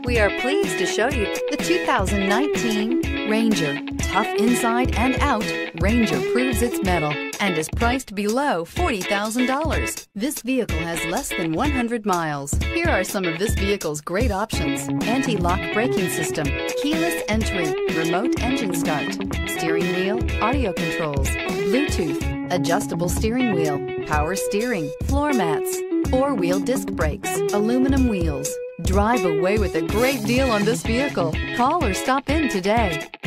We are pleased to show you the 2019 Ranger. Tough inside and out, Ranger proves its mettle and is priced below $40,000. This vehicle has less than 100 miles. Here are some of this vehicle's great options: anti-lock braking system, keyless entry, remote engine start, steering wheel audio controls, Bluetooth, adjustable steering wheel, power steering, floor mats, four-wheel disc brakes, aluminum wheels. Drive away with a great deal on this vehicle. Call or stop in today.